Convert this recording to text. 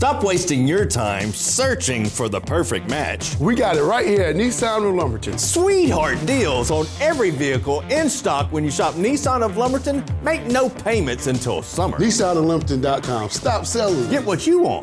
Stop wasting your time searching for the perfect match. We got it right here at Nissan of Lumberton. Sweetheart deals on every vehicle in stock when you shop Nissan of Lumberton. Make no payments until summer. NissanofLumberton.com. Stop selling. Get what you want.